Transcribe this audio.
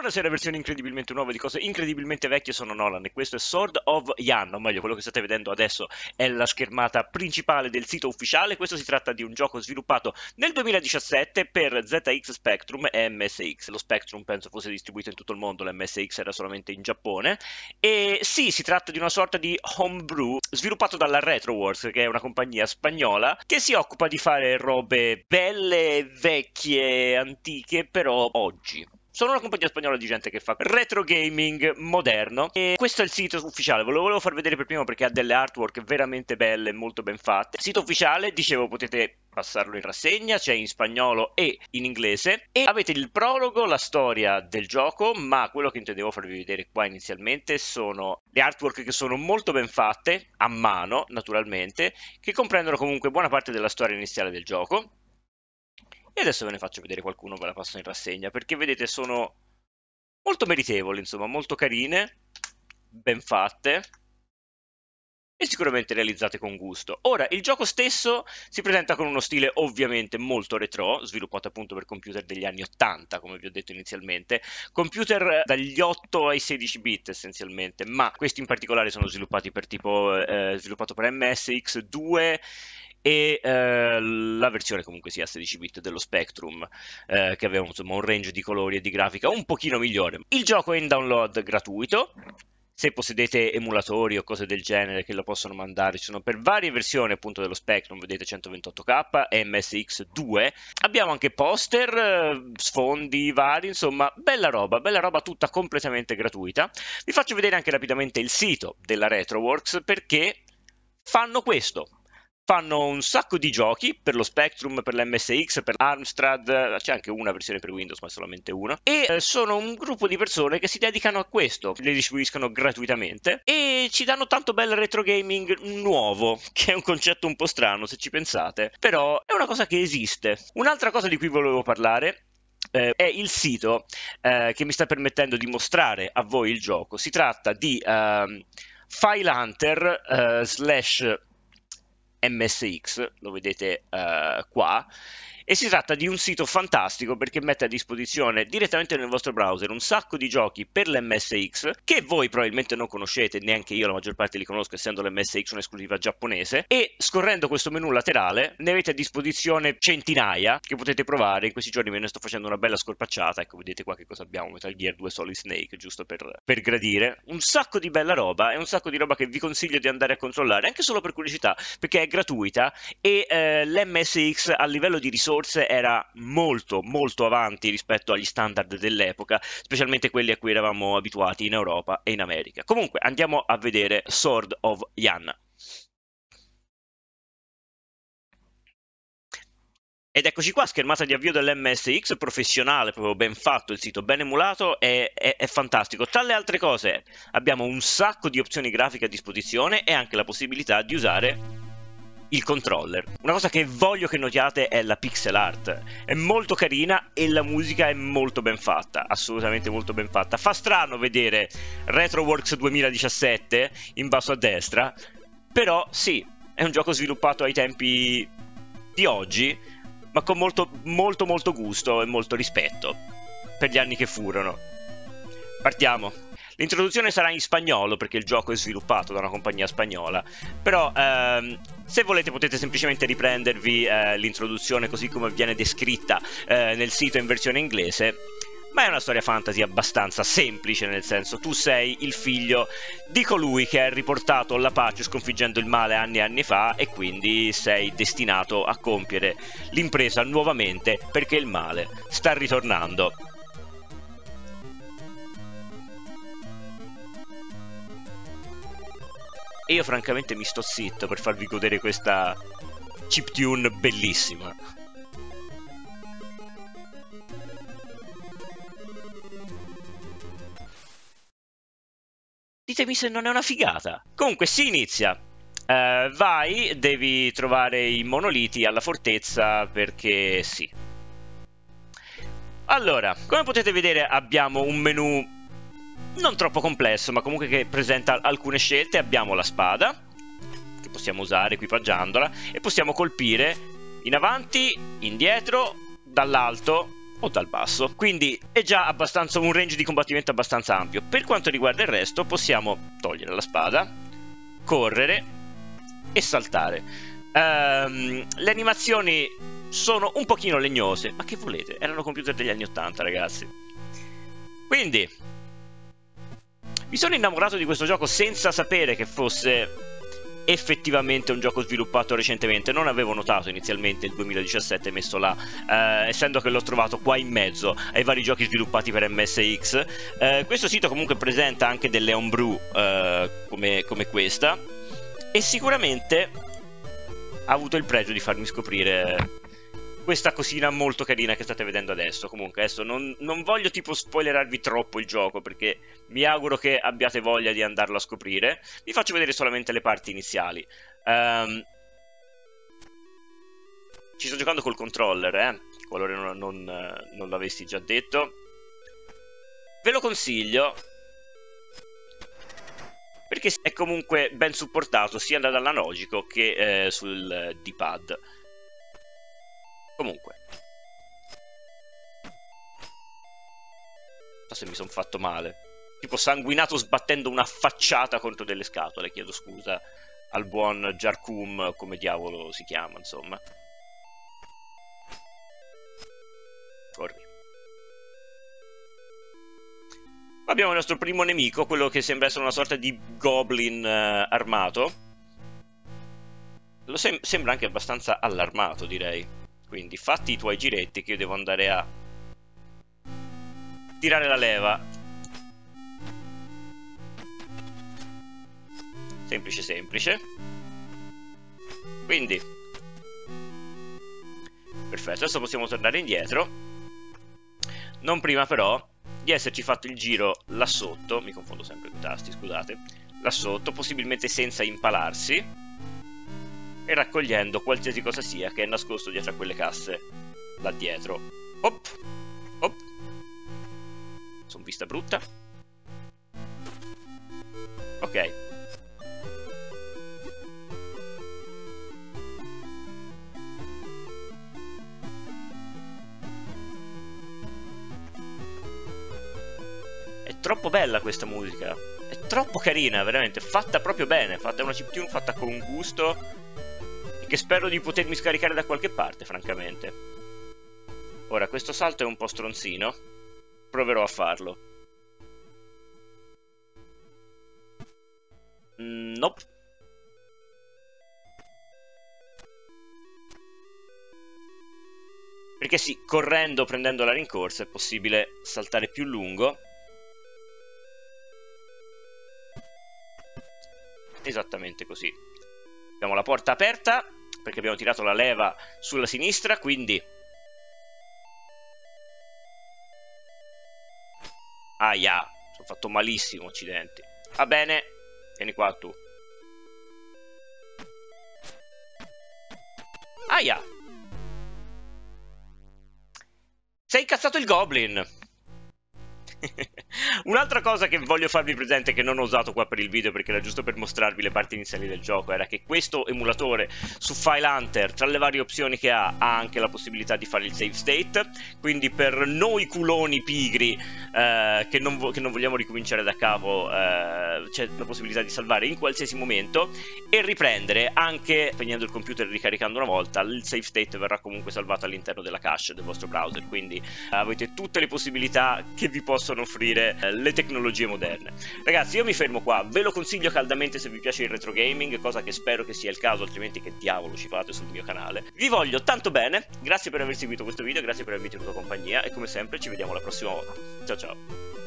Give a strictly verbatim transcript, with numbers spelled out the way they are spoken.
Buonasera, versioni incredibilmente nuove di cose incredibilmente vecchie, sono Nolan e questo è Sword of Yan, o meglio quello che state vedendo adesso è la schermata principale del sito ufficiale. Questo si tratta di un gioco sviluppato nel duemiladiciassette per Z X Spectrum e M S X. Lo Spectrum penso fosse distribuito in tutto il mondo, l'M S X era solamente in Giappone. E sì, si tratta di una sorta di homebrew sviluppato dalla Retroworks, che è una compagnia spagnola che si occupa di fare robe belle, vecchie, antiche, però oggi. Sono una compagnia spagnola di gente che fa retro gaming moderno e questo è il sito ufficiale. Ve lo volevo far vedere per primo perché ha delle artwork veramente belle e molto ben fatte. Sito ufficiale, dicevo, potete passarlo in rassegna, c'è in spagnolo e in inglese e avete il prologo, la storia del gioco, ma quello che intendevo farvi vedere qua inizialmente sono le artwork che sono molto ben fatte, a mano naturalmente, che comprendono comunque buona parte della storia iniziale del gioco. E adesso ve ne faccio vedere qualcuno, ve la passo in rassegna, perché vedete sono molto meritevoli, insomma, molto carine, ben fatte e sicuramente realizzate con gusto. Ora, il gioco stesso si presenta con uno stile ovviamente molto retro, sviluppato appunto per computer degli anni ottanta, come vi ho detto inizialmente, computer dagli otto ai sedici bit essenzialmente, ma questi in particolare sono sviluppati per tipo, eh, sviluppato per M S X due, e eh, la versione comunque sia sedici bit dello Spectrum, eh, che aveva insomma un range di colori e di grafica un pochino migliore. Il gioco è in download gratuito, se possedete emulatori o cose del genere che lo possono mandare, ci sono per varie versioni appunto dello Spectrum, vedete centoventotto K e M S X due, abbiamo anche poster, sfondi vari, insomma bella roba, bella roba tutta completamente gratuita. Vi faccio vedere anche rapidamente il sito della Retroworks perché fanno questo. Fanno un sacco di giochi per lo Spectrum, per l'M S X, per l'Amstrad, c'è anche una versione per Windows ma solamente una, e eh, sono un gruppo di persone che si dedicano a questo, le distribuiscono gratuitamente e ci danno tanto bel retro gaming nuovo, che è un concetto un po' strano se ci pensate, però è una cosa che esiste. Un'altra cosa di cui volevo parlare eh, è il sito eh, che mi sta permettendo di mostrare a voi il gioco. Si tratta di uh, FileHunter uh, slash M S X, lo vedete uh, qua, e si tratta di un sito fantastico perché mette a disposizione direttamente nel vostro browser un sacco di giochi per l'M S X che voi probabilmente non conoscete, neanche io la maggior parte li conosco essendo l'M S X un'esclusiva giapponese, e scorrendo questo menu laterale ne avete a disposizione centinaia che potete provare. In questi giorni ve ne sto facendo una bella scorpacciata, ecco vedete qua che cosa abbiamo: Metal Gear due Solid Snake, giusto per, per gradire, un sacco di bella roba e un sacco di roba che vi consiglio di andare a controllare anche solo per curiosità perché è gratuita e eh, l'M S X a livello di risorse era molto molto avanti rispetto agli standard dell'epoca, specialmente quelli a cui eravamo abituati in Europa e in America. Comunque andiamo a vedere Sword of Yan. Ed eccoci qua, schermata di avvio dell'M S X, professionale, proprio ben fatto, il sito ben emulato, è, è, è fantastico. Tra le altre cose abbiamo un sacco di opzioni grafiche a disposizione e anche la possibilità di usare il controller. Una cosa che voglio che notiate è la pixel art, è molto carina e la musica è molto ben fatta, assolutamente molto ben fatta. Fa strano vedere Retroworks duemiladiciassette in basso a destra, però sì, è un gioco sviluppato ai tempi di oggi, ma con molto molto molto gusto e molto rispetto per gli anni che furono. Partiamo. L'introduzione sarà in spagnolo perché il gioco è sviluppato da una compagnia spagnola, però ehm, se volete potete semplicemente riprendervi eh, l'introduzione così come viene descritta eh, nel sito in versione inglese. Ma è una storia fantasy abbastanza semplice, nel senso tu sei il figlio di colui che ha riportato la pace sconfiggendo il male anni e anni fa e quindi sei destinato a compiere l'impresa nuovamente perché il male sta ritornando. E io francamente mi sto zitto per farvi godere questa chiptune bellissima. Ditemi se non è una figata. Comunque si inizia. Uh, vai, devi trovare i monoliti alla fortezza perché sì. Allora, come potete vedere abbiamo un menu non troppo complesso, ma comunque che presenta alcune scelte. Abbiamo la spada, che possiamo usare equipaggiandola, e possiamo colpire in avanti, indietro, dall'alto o dal basso, quindi è già abbastanza un range di combattimento abbastanza ampio. Per quanto riguarda il resto possiamo togliere la spada, correre e saltare. Um, le animazioni sono un pochino legnose, ma che volete? Erano computer degli anni ottanta, ragazzi. Quindi mi sono innamorato di questo gioco senza sapere che fosse effettivamente un gioco sviluppato recentemente. Non avevo notato inizialmente il duemiladiciassette messo là, eh, essendo che l'ho trovato qua in mezzo ai vari giochi sviluppati per M S X. Eh, questo sito comunque presenta anche delle homebrew eh, come, come questa, e sicuramente ha avuto il pregio di farmi scoprire questa cosina molto carina che state vedendo adesso. Comunque adesso non, non voglio tipo spoilerarvi troppo il gioco, perché mi auguro che abbiate voglia di andarlo a scoprire. Vi faccio vedere solamente le parti iniziali. um, Ci sto giocando col controller, eh, qualora non, non, non l'avessi già detto. Ve lo consiglio perché è comunque ben supportato sia dall'analogico che eh, sul D-pad. Comunque, non so se mi sono fatto male, tipo sanguinato sbattendo una facciata contro delle scatole. Chiedo scusa al buon Jarkum, come diavolo si chiama, insomma. Corri. Abbiamo il nostro primo nemico, quello che sembra essere una sorta di goblin eh, armato. Lo sem sembra anche abbastanza allarmato, direi. Quindi fatti i tuoi giretti che io devo andare a tirare la leva. Semplice semplice. Quindi perfetto, adesso possiamo tornare indietro. Non prima però di esserci fatto il giro là sotto. Mi confondo sempre con i tasti, scusate. Là sotto, possibilmente senza impalarsi, e raccogliendo qualsiasi cosa sia che è nascosto dietro a quelle casse là dietro. Hop, hop. Sono vista brutta. Ok. È troppo bella questa musica. È troppo carina, veramente. Fatta proprio bene. Fatta una chiptune fatta con gusto, che spero di potermi scaricare da qualche parte, francamente. Ora, questo salto è un po' stronzino. Proverò a farlo. Mm, nope. Perché sì, correndo, prendendo la rincorsa, è possibile saltare più lungo. Esattamente così. Abbiamo la porta aperta, perché abbiamo tirato la leva sulla sinistra, quindi aia, sono fatto malissimo, accidenti. Va bene, vieni qua tu. Aia, sei incazzato il goblin. Un'altra cosa che voglio farvi presente, che non ho usato qua per il video perché era giusto per mostrarvi le parti iniziali del gioco, era che questo emulatore su File Hunter, tra le varie opzioni che ha, ha anche la possibilità di fare il save state. Quindi per noi culoni pigri eh, che, non che non vogliamo ricominciare da capo, eh, c'è la possibilità di salvare in qualsiasi momento e riprendere anche spegnendo il computer e ricaricando una volta. Il save state verrà comunque salvato all'interno della cache del vostro browser, quindi eh, avete tutte le possibilità che vi possono offrire eh, le tecnologie moderne. Ragazzi, io mi fermo qua, ve lo consiglio caldamente se vi piace il retro gaming, cosa che spero che sia il caso, altrimenti che diavolo ci fate sul mio canale. Vi voglio tanto bene, grazie per aver seguito questo video, grazie per avermi tenuto compagnia e come sempre ci vediamo la prossima volta. Ciao ciao!